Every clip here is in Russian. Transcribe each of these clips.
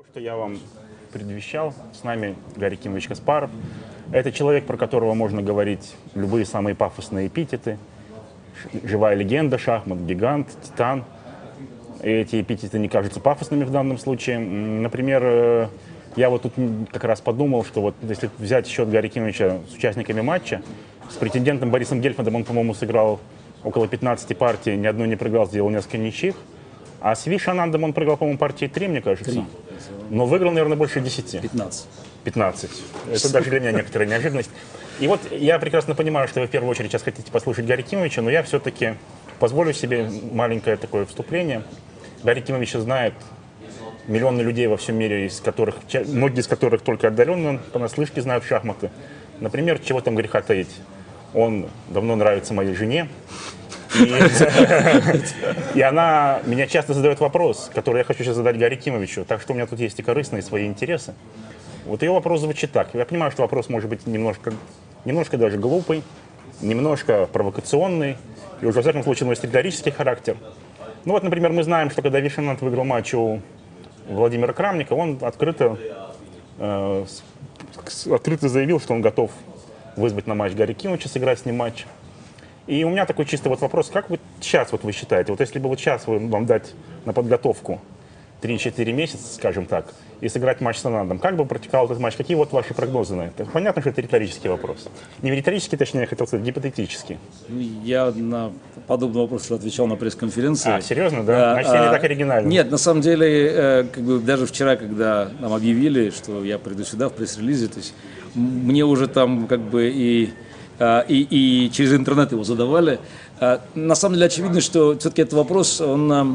То, что я вам предвещал, с нами Гарри Кимович Каспаров. Это человек, про которого можно говорить любые самые пафосные эпитеты. Живая легенда, шахмат, гигант, титан. И эти эпитеты не кажутся пафосными в данном случае. Например, я вот тут как раз подумал, что вот если взять счет Гарри Кимовича с участниками матча, с претендентом Борисом Гельфандом он, по-моему, сыграл около 15 партий, ни одной не проиграл, сделал несколько ничьих. А с Виш Анандом он проиграл, по-моему, партии 3, мне кажется. 3. Но выиграл, наверное, больше 10. 15. 15. Это даже для меня некоторая неожиданность. И вот я прекрасно понимаю, что вы в первую очередь сейчас хотите послушать Гарри Кимовича, но я все-таки позволю себе маленькое такое вступление. Гарри Кимовича знает миллионы людей во всем мире, многие из которых только отдаленно понаслышке знают шахматы. Например, чего там греха таить. Он давно нравится моей жене. И она меня часто задает вопрос, который я хочу сейчас задать Гарри Кимовичу. Так что у меня тут есть и корыстные свои интересы. Вот ее вопрос звучит так. Я понимаю, что вопрос может быть немножко даже глупый, немножко провокационный, и уже в всяком случае носит риторический характер. Ну вот, например, мы знаем, что когда Виш Ананд выиграл матч у Владимира Крамника, он открыто заявил, что он готов вызвать на матч Гарри Кимовича, сыграть с ним матч. И у меня такой чисто вот вопрос, как вы сейчас вот вы считаете, вот если бы вот сейчас вам дать на подготовку 3-4 месяца, скажем так, и сыграть матч с Анандом, как бы протекал этот матч? Какие вот ваши прогнозы на это? Понятно, что это риторический вопрос. Не риторический, точнее, я хотел сказать, гипотетический. Я на подобный вопрос уже отвечал на пресс-конференции. Серьезно, да? Значит, я не так оригинально. Нет, на самом деле, как бы даже вчера, когда нам объявили, что я приду сюда в пресс-релизе, то есть мне уже там как бы и через интернет его задавали. На самом деле очевидно, что все-таки этот вопрос, он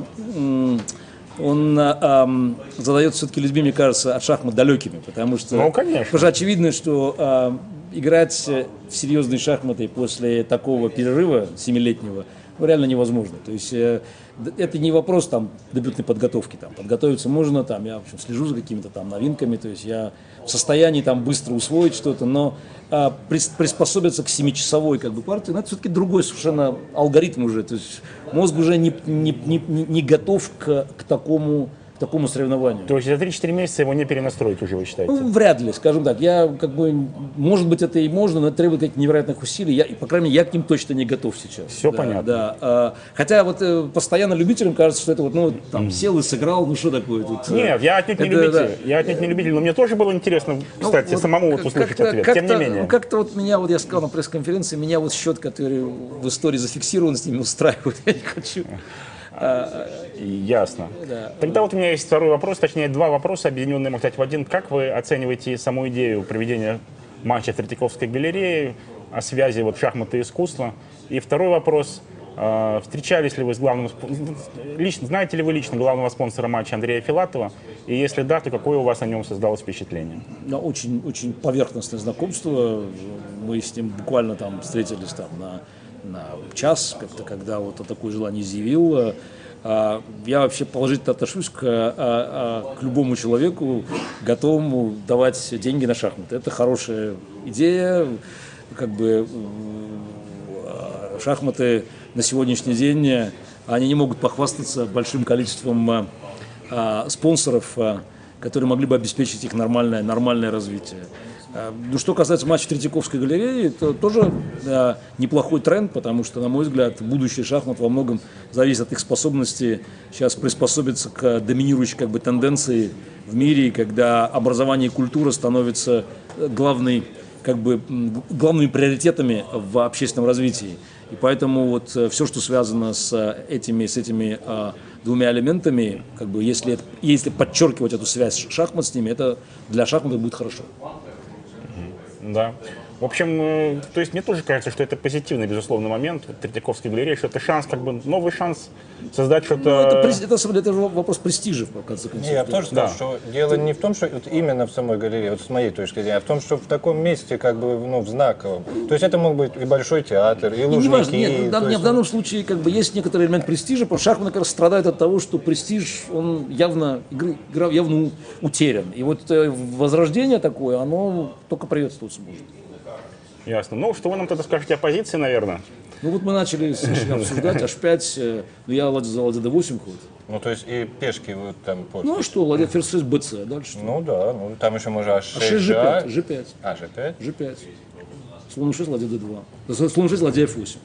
задается все-таки людьми, мне кажется, от шахмат далекими, потому что, конечно. Потому что очевидно, что играть в серьезные шахматы после такого перерыва 7-летнего реально невозможно. То есть это не вопрос там дебютной подготовки. Там, подготовиться можно, там, я в общем, слежу за какими-то там новинками, то есть я в состоянии там быстро усвоить что-то, но приспособиться к 7-часовой как бы партии, но это все-таки другой совершенно алгоритм уже. То есть мозг уже не готов к такому соревнованию. То есть за 3-4 месяца его не перенастроить уже, вы считаете? Ну, вряд ли, скажем так. Я как бы, может быть, это и можно, но это требует каких-то невероятных усилий. По крайней мере, я к ним точно не готов сейчас. Все понятно. Да. Хотя вот постоянно любителям кажется, что это вот, ну, там, сел и сыграл, ну что такое тут? Нет, я отнюдь не любитель. Да. Я отнюдь не любитель, но мне тоже было интересно, кстати, вот самому вот услышать ответ. Тем не менее. Ну, как-то вот меня, вот я сказал на пресс-конференции, меня вот счет, который в истории зафиксирован, с ними устраивает. Я не хочу. Ясно. Да. Тогда вот у меня есть второй вопрос, точнее два вопроса, объединенные, можно сказать, в один. Как вы оцениваете саму идею проведения матча в Третьяковской галерее, о связи вот шахматы и искусства? И второй вопрос. Встречались ли вы с главным... Знаете ли вы лично главного спонсора матча Андрея Филатова? И если да, то какое у вас о нем создалось впечатление? Да, очень, очень поверхностное знакомство. Мы с ним буквально там встретились там на час, как-то, когда вот такое желание изъявил. Я вообще положительно отношусь к любому человеку, готовому давать деньги на шахматы. Это хорошая идея. Как бы шахматы на сегодняшний день, они не могут похвастаться большим количеством спонсоров, которые могли бы обеспечить их нормальное развитие. Ну, что касается матча Третьяковской галереи, это тоже неплохой тренд, потому что, на мой взгляд, будущее шахмат во многом зависит от их способности сейчас приспособиться к доминирующей как бы тенденции в мире, когда образование и культура становятся главными приоритетами в общественном развитии. И поэтому вот все, что связано с этими двумя элементами, как бы если подчеркивать эту связь шахмат с ними, это для шахматов будет хорошо. Да. В общем, то есть мне тоже кажется, что это позитивный, безусловно, момент Третьяковской галереи, что это шанс, как бы новый шанс создать что-то... Ну, это же вопрос престижа, в конце концов. Я тоже скажу, что дело не в том, что вот именно в самой галерее, вот с моей точки зрения, а в том, что в таком месте, как бы, ну, в знаковом. То есть это мог быть и Большой театр, и Лужники. Нет, в данном случае как бы есть некоторый элемент престижа, потому что шахматы как раз страдают от того, что престиж, он явно утерян. И вот возрождение такое, оно только приветствуется может. Ясно. Ну, что вы нам тогда скажете о позиции, наверное? Ну вот мы начали обсуждать H5, ну я за ладья D8 ход. Ну, то есть и пешки вот там после. Ну а что, ладья ферзь 6 BC, дальше что? Ну да, ну там еще можно H6, А6 G5, G5, А, G5? G5. Слон 6, ладья D2. Слон 6, ладья F8.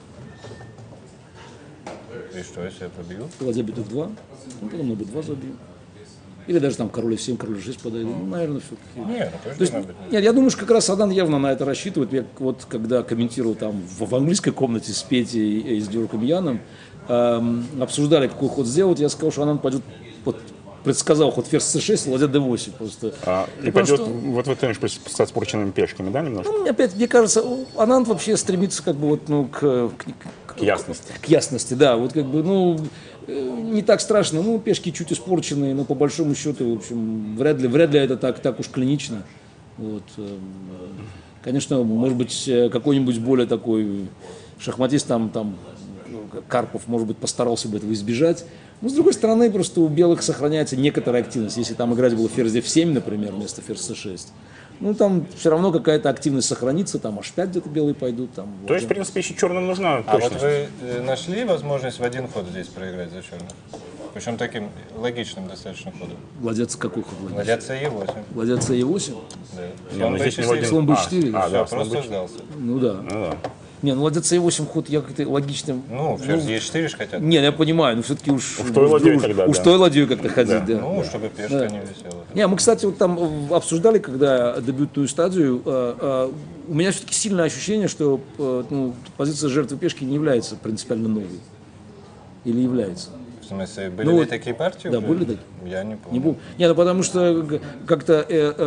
И что, если я побью? Ладья бьет F2, ну потом на B2 забью. Или даже там король F7, король G6 подойдет. Ну, наверное, все-таки. Не, ну То есть, точно быть. нет, я думаю, что как раз Ананд явно на это рассчитывает. Я вот когда комментировал там в английской комнате с Петей и с Георгом Яном, обсуждали, какой ход сделать, я сказал, что Ананд пойдет, вот, предсказал ход ферзь c6, ладья d8 просто. И Потому пойдет что, вот в это с испорченными пешками, да, немножко? ну, опять, мне кажется, Ананд вообще стремится как бы вот, ну, к Ясности. К ясности, да. Вот как бы, ну, не так страшно. Ну, пешки чуть испорченные, но по большому счету, в общем, вряд ли это так уж клинично. Вот. Конечно, может быть, какой-нибудь более такой шахматист, там Карпов, может быть, постарался бы этого избежать. Но, с другой стороны, просто у белых сохраняется некоторая активность. Если там играть было ферзь f7, например, вместо ферзь c6, ну, там все равно какая-то активность сохранится, там h5 где-то белые пойдут. Там, То есть, в принципе, еще черным нужна А вот точность. вы нашли возможность в один ход здесь проиграть за черных? Причем таким логичным достаточно ходом. Ладья какой ход? Ладья C8. Ладья c8? Да. Не, ну здесь у него один... Слон b4? А, да, Все, слон просто b4. сдался. Ну да. Ну да. Не, ну ладья c8 ход я как-то логичным. Ну, ферзь E4 ж хотят. Не, я понимаю, но все-таки уж той ладьей тогда, уж да. той ладьей как-то ходить, да. Ну, чтобы пешка не висела. Не, мы, кстати, вот там обсуждали, когда дебютную стадию, у меня все-таки сильное ощущение, что ну, позиция жертвы пешки не является принципиально новой. Или является? В смысле, были Ну, ли вот, такие партии да, уже? были такие. Я не помню. Не помню. Не, ну потому что как-то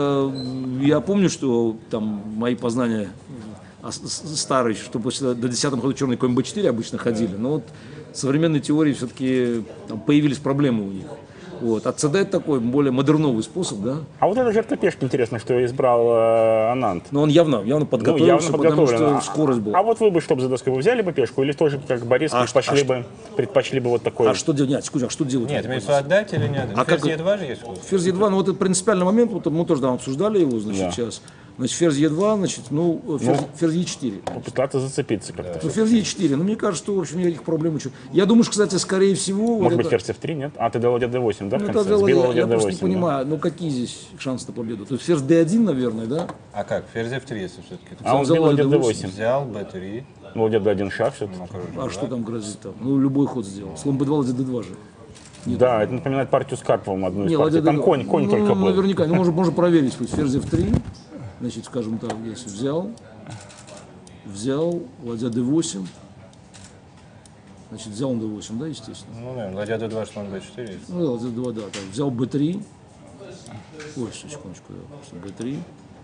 я помню, что там мои познания старые, что после до 10-м ходу черный конь b4 обычно ходили, но вот в современной теории все-таки появились проблемы у них. Вот. А ЦД это такой более модерновый способ, да? А вот эта жертва пешки, интересно, что избрал Ананд. Но он явно Ну, подготовился, явно потому подготовлен. что скорость была. А вот вы бы, чтобы за доской, вы взяли бы пешку или тоже, как Борис, предпочли бы вот такой... А что делать? Нет, секунду, а что делать? Нет, имеется в виду отдать или нет? А Ферзь как- Е2 же есть ход. Ферзь Е2, ну вот это принципиальный момент, вот мы тоже там обсуждали его, значит, Да. сейчас. Значит, ферзь Е2, значит, ферзь Е4. Попытаться зацепиться как-то. Ну, ферзь Е4, ну, мне кажется, что, в общем, никаких проблем еще. Я думаю, что, кстати, скорее всего... Может вот быть, это... ферзь f3, нет? А, ты дал ладья d8, да, в Ну, конце? это дело, Сбила я ладья просто не d8, да? понимаю, ну, какие здесь шансы на победу? То есть ферзь D1, наверное, да? А как? Ферзь F3, если все-таки. А он взял сбил ладья ладья d8. Взял B3. Ну, ладья d1 шаг все-таки. А что там грозит там? Ну, любой ход сделал. Слон B2, ладья D2 же. Да, это напоминает партию с Карповым, одну из Не, партий. ладья Там D2. конь ну, только был. Наверняка, ну, можно проверить. Пусть ферзь F3, значит, скажем так, если взял, ладья D8, значит, взял он D8, да, естественно. Ну, наверное, ладья D2, слон B4 есть. Ну, да, ладья D2, да, так, взял B3, ой, секундочку, да, B3,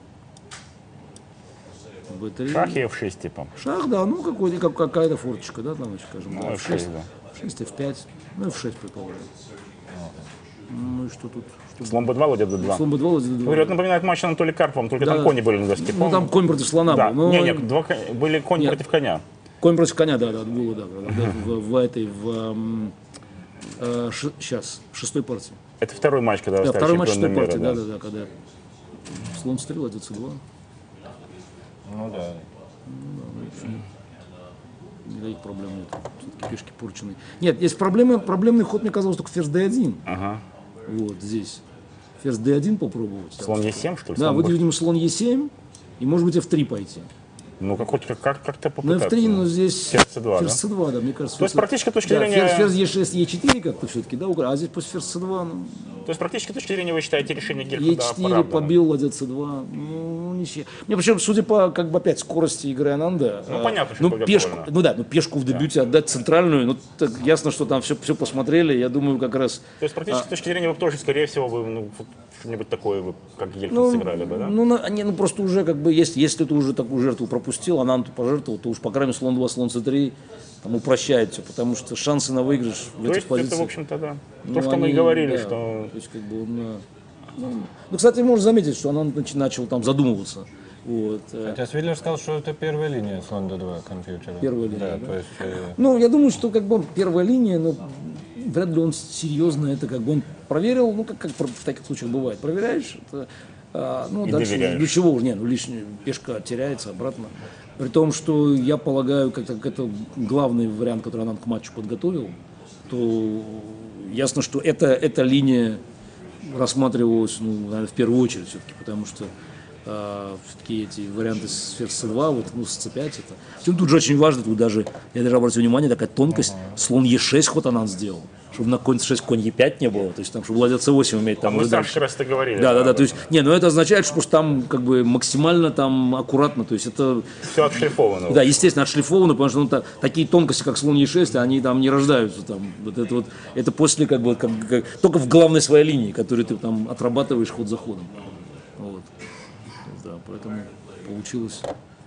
B3. Шах и f6, типа. Шах, да, ну какая-то форточка, да, там, скажем, Ну, да, f6, да. 6, F5, ну F6 предположим. Ну и что тут? Что... Слон b2, ладья d2. Слон B2, ладья D2. Говорю, это напоминает матч Анатолия Карпова, только Да. там кони были на доске. Ну там конь против слона Да, был. Но... нет, были конь Нет. против коня. Конь против коня, да, было, да, сейчас, шестой партии. Это второй матч, когда Да, стали второй матч шестой чемпионом партии, мира. да, когда слон стрел, ладья C2. Ну да. Никаких проблем нет. Все-таки пешки порченые. Нет, есть проблемный ход, мне казалось, только ферзь D1. Ага. Вот здесь. Ферзь D1 попробовать. Слон e7, что ли? Да, Слон вот, b- видимо, слон Е7 и, может быть, F3 пойти. Ну, как-то На попытаться. F3, но здесь Ферзь C2, ферзь да? C2, да, мне кажется. То есть, это- практически с точки да, зрения- Ферзь Е6, Е4 как-то все-таки, да, а здесь после ферзь C2, ну, То есть, практически с точки зрения вы считаете решение Гельфанда Е4 оправданным? побил, ладья C2, ну, ничего. Мне причем, судя по, как бы, опять, скорости игры Ананда, Ну, понятно, что ну, подготовлено. пешку, ну да, ну, пешку в дебюте отдать центральную, ну, так ясно, что там все посмотрели, я думаю, как раз... То есть, практически с точки зрения вы бы тоже, скорее всего, вы вот что-нибудь такое, вы, как Гельфанд, Ну, сыграли бы, да? ну, просто уже, как бы, если ты уже такую жертву пропустил, Ананту пожертвовал, то уж, по крайней мере, слон 2, слон c3, там упрощает все, потому что шансы на выигрыш в То этих есть, позициях... это, в общем-то, да. ну, То, что мы они, и говорили, да, что... То есть, как бы, он, ну, кстати, можно заметить, что Анант начал там задумываться. Вот. Хотя Свидлер сказал, что это первая линия слон D2 компьютера. Первая линия, Да, то есть... Ну, я думаю, что как бы он первая линия, но вряд ли он серьезно это как бы он проверил, ну, как в таких случаях бывает. Проверяешь, это, Ну, И дальше доверяешь. для чего уже, лишняя пешка теряется обратно. При том, что я полагаю, как это главный вариант, который Ананд к матчу подготовил, то ясно, что эта линия рассматривалась, наверное, в первую очередь все-таки, потому что все-таки эти варианты с ферзь c2, вот, с c5, это... Причем тут же очень важно, я даже обратил внимание, такая тонкость, слон e6 ход Ананд сделал, чтобы на конь c6, конь e5 не было, то есть там, чтобы ладья c8 уметь там... Мы уже с Сашей дальше. как раз это говорили. Да, то есть, но это означает, что там как бы максимально там аккуратно, то есть это... Все отшлифовано. Да, естественно, отшлифовано, потому что такие тонкости, как слон e6, они там не рождаются. Там, это после как бы только в главной своей линии, которую ты там отрабатываешь ход за ходом. Вот. Да, поэтому получилось.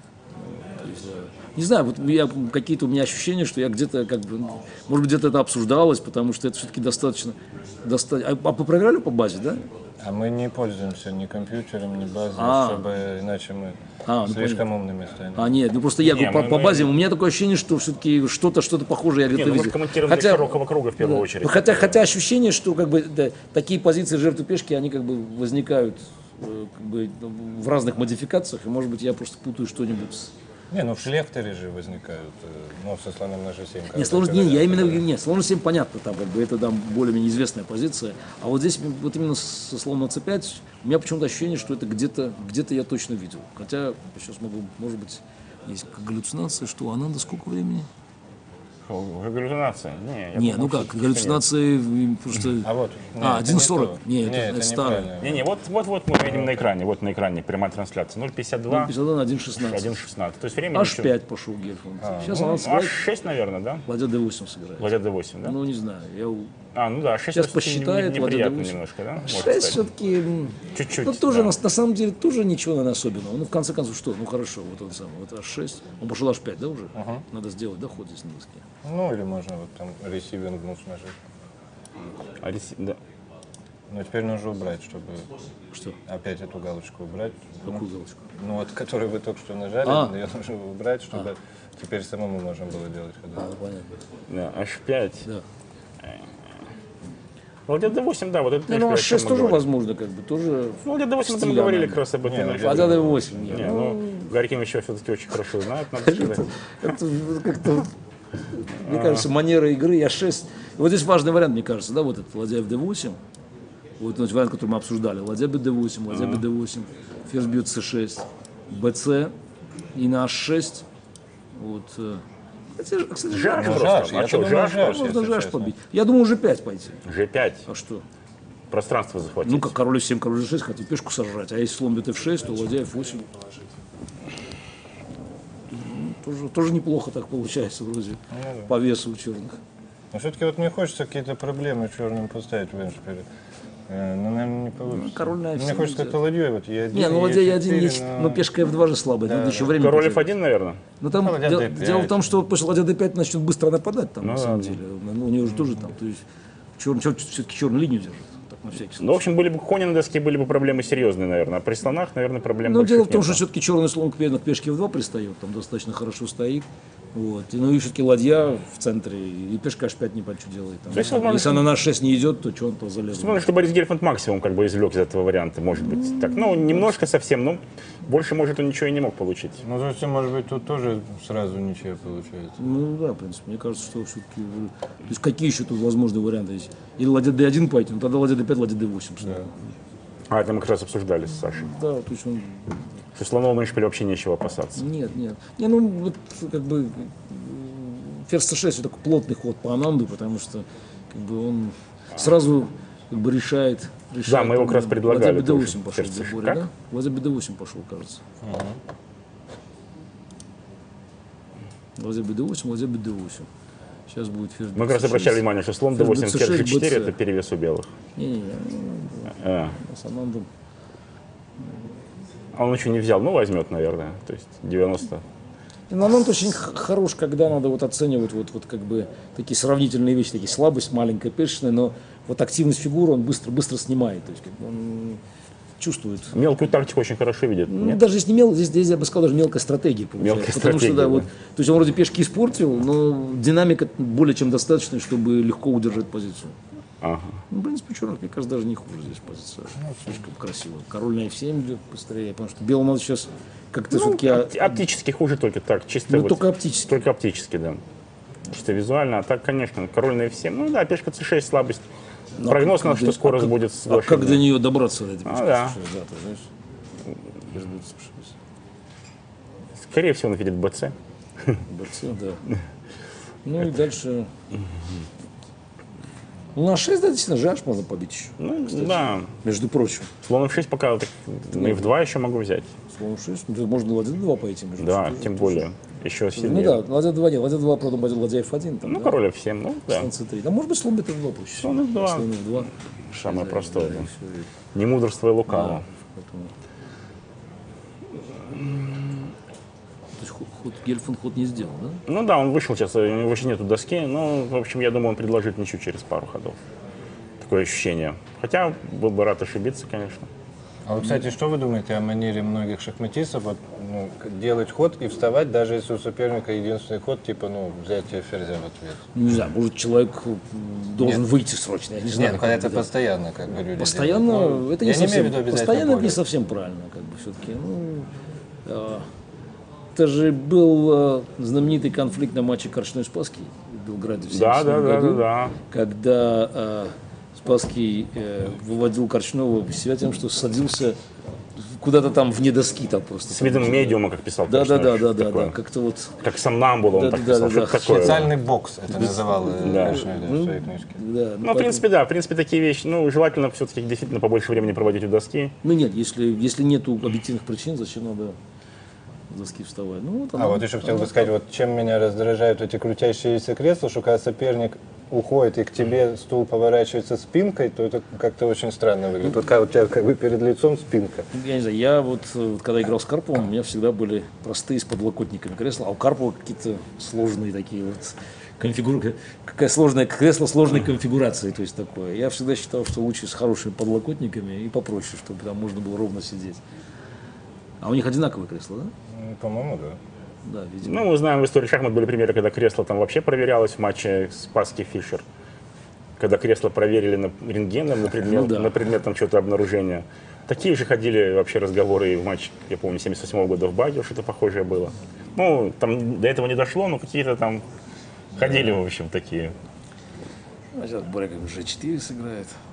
То есть, не знаю, вот какие-то у меня ощущения, что я где-то как бы, может быть, где-то это обсуждалось, потому что это все-таки достаточно. А вы проиграли по базе, да? А мы не пользуемся ни компьютером, ни базой, чтобы иначе мы слишком умными станем. Нет, просто я Не, говорю, по базе, у меня такое ощущение, что все-таки что-то похожее я где-то Мы видел. комментируем для широкого круга в первую очередь. Хотя ощущение, что как бы такие позиции жертвы пешки, они как бы возникают как бы в разных модификациях, и может быть я просто путаю что-нибудь. В шлефтере же возникают, со слоном на g7. Нет, слон, я именно нет, слон на 7 понятно, там как бы это там более-менее известная позиция, а вот здесь вот именно со слоном на c5 у меня почему-то ощущение, что это где-то я точно видел, хотя сейчас могу, может быть, есть галлюцинация, что у Ананда сколько времени? Уже галлюцинация. Ну как, галлюцинации просто... 1.40. Нет, это старое. Вот мы видим на экране, вот на экране прямая трансляция. 0.52. 52 на 1.16. 1.16. То есть время H5 пошел Герфанд. Сейчас Ананд H6, наверное, да? ладья d8 сыграет. Ладья d8, да? Ну, не знаю. H6 Сейчас посчитает, неприятно ладья d8. немножко, да? 6 все-таки... Чуть-чуть. тоже, да. на самом деле, тоже ничего, наверное, особенного. В конце концов, что? Хорошо, вот он самый. Вот H6. Он пошел H5, да, уже? Надо сделать, да, ход здесь низкий. Или можно вот там ресивинг нажать. Да. Но теперь нужно убрать, чтобы Что? опять эту галочку убрать. Какую галочку? Которую вы только что нажали, ее нужно убрать, чтобы теперь самому можно было делать ходы. Понятно. Да, H5. Да. Ладья d8, да, вот это, Ну, о чем H6 мы тоже говорим. возможно, как бы, тоже... Ладья d8, это мы стиль говорили Ананда. как раз об этом. Ладья d8, нет. Гарри Кимович его все-таки очень хорошо знает, надо сказать. Это как-то, мне кажется, манера игры, А6. Вот здесь важный вариант, мне кажется, да, вот этот ладья f d8. Вот вариант, который мы обсуждали. Ладья bd8, ладья bd8, ферзь бьет c6, bc и на h6. Вот. Кстати, Жак Ну, просто. жаш, А я что, думаю, жаш? жаш. можно если жаш честно. побить. Я думаю, уже 5 пойти. G5. А что? Пространство захватить. Ну, как король f7, король g6, хотел пешку сожрать. А если слон бьет f6, то ладья f8. Тоже неплохо так получается вроде по весу у черных. Но все-таки вот мне хочется какие-то проблемы черным поставить в Эншпиле. Но, наверное, не получится. король на Мне F7 хочется как-то ладьей, вот Е1, Не, ну ладья Е4, e1 есть, но пешка f2 же слабая, надо еще время Король потерять. F1, наверное. Но там Ладья D5. дело в том, что после ладья d5 начнет быстро нападать там, на самом ладно. деле. Ну, у нее уже тоже там, то есть все-таки черную линию держит, так на всякий случай. Ну, в общем, были бы кони на доске, были бы проблемы серьезные, наверное. А при слонах, наверное, проблем Но больших дело в том, нет. что все-таки черный слон к пешке в2 пристает, там достаточно хорошо стоит. Вот. Ну и все-таки ладья в центре, и пешка h5 не что делает. Там. есть, возможно, Если она на h6 не идет, то что он то залезет? Смотрю, что Борис Гельфанд максимум как бы извлек из этого варианта, может быть. Так, ну, немножко совсем, но больше, может, он ничего и не мог получить. Ну, затем, может быть, тут тоже сразу ничего получается. Ну да, в принципе, мне кажется, что все-таки... То есть какие еще тут возможные варианты есть? Или ладья d1 пойти, ну тогда ладья d5, ладья d8. Что? А, это мы как раз обсуждали с Сашей. Да, то есть он... Что слоновому Эншпилю вообще нечего опасаться. Нет. Не, ну вот как бы ферзь c6 вот такой плотный ход по Ананду, потому что как бы он сразу как бы решает. Да, мы его как раз предлагали Ладья тоже. bd8 пошел Ферзь в c6. заборе, Как? да? Ладья bd8 пошел, кажется. Ладья bd8, ладья bd8. Сейчас будет ферзь Мы как раз bc6. обращали внимание, что слон d8, Ферзь ферзь b6, g4 bc. это перевес у белых. Не, А с Анандом. он еще не взял, ну возьмет, наверное. То есть 90. Ну, Ананд очень хорош, когда надо вот оценивать вот как бы такие сравнительные вещи, такие слабость, маленькая пешечная, но вот активность фигуры он быстро снимает, то есть как бы он чувствует. Мелкую тактику очень хорошо видит. Ну, Нет? даже если не здесь я бы сказал, даже мелкая стратегия получается. Мелкая Потому что, стратегия, да, да. вот, то есть он вроде пешки испортил, но динамика более чем достаточная, чтобы легко удержать позицию. Ага. Ну, в принципе, черных, мне кажется, даже не хуже здесь позиция. Слишком красиво. Король на f7 идет быстрее, потому что белому надо сейчас как-то все-таки... Оптически хуже только так, чисто Ну, только оптически. Только оптически, да. Чисто визуально, а так, конечно, король на f7. Ну да, пешка c6 слабость. Прогноз на что скорость будет А соглашение. как до нее добраться, до этой пешки? Да. Ты знаешь, без бутса ошибся. Скорее всего, он видит bc. Борцы, да. Ну и дальше... Ну, на 6, да, действительно, жаш можно побить еще. Ну, да. Между прочим. Слон f6 пока так, на f2 еще могу взять. Слон 6, ну, можно ладья 2 пойти. Между Да, прочим. тем более. Еще Ну сильнее. да, ладья 2 нет, ладья 2, потом пойдет ладья f1. Там, Ну, да? король f7, ну да. Слон c3. Да, может быть, слон b2 проще. Слон f2. Слон f2. Самое простое. Да, Да. и всё, и- Не мудрство и лукаво. Поэтому... То есть ход Гельфанд ход не сделал, да? Ну да, он вышел сейчас, у него вообще нету доски. Ну, в общем, я думаю, он предложит ничью через пару ходов. Такое ощущение. Хотя был бы рад ошибиться, конечно. А вот, кстати, что вы думаете о манере многих шахматистов вот, ну, делать ход и вставать, даже если у соперника единственный ход, типа, ну, взятие ферзя в ответ? Не знаю, может, человек должен Нет. выйти срочно, я не знаю. Нет, как это это. постоянно, как бы люди Постоянно, делают. Ну, это я не не совсем, имею в виду обязательно постоянно это не поле. совсем правильно, как бы, все-таки. Это же был знаменитый конфликт на матче Корчной-Спасский в Белграде в Да, 1977 да, да, году, да. когда Спасский выводил Корчного себя тем, что садился куда-то там вне доски там просто. С видом медиума, как писал. Да, да, Коршунов, да, да, такое. да, как-то вот. Как сомнамбула он Да, так да, писал. да, Что-то да. такое. Специальный бокс это называл Да. Коршунов, в своей книжке. Да, Ну, в принципе, да. В принципе, такие вещи, ну, желательно все-таки действительно побольше времени проводить у доски. Ну нет, если нету объективных причин, зачем надо с доски вставать? Ну, вот А вот еще хотел бы сказать, вот чем меня раздражают эти крутящиеся кресла, что когда соперник уходит и к тебе стул поворачивается спинкой, то это как-то очень странно выглядит. Вот когда у тебя как бы перед лицом спинка. Я не знаю, я вот когда играл с Карповым, у меня всегда были простые с подлокотниками кресла, а у Карпова какие-то сложные такие вот какая сложное кресло сложной конфигурации, то есть такое. Я всегда считал, что лучше с хорошими подлокотниками и попроще, чтобы там можно было ровно сидеть. А у них одинаковые кресла, да? По-моему, да. Да, видимо. Ну, мы знаем, в истории шахмат были примеры, когда кресло там вообще проверялось в матче Спасский-Фишер. Когда кресло проверили рентгеном на предмет, Ну да. на предмет там что-то обнаружения. Такие же ходили вообще разговоры и в матче, я помню, 78 года в Баге, что-то похожее было. Ну, там до этого не дошло, но какие-то там ходили, в общем, такие. А сейчас Боря как бы G4 сыграет.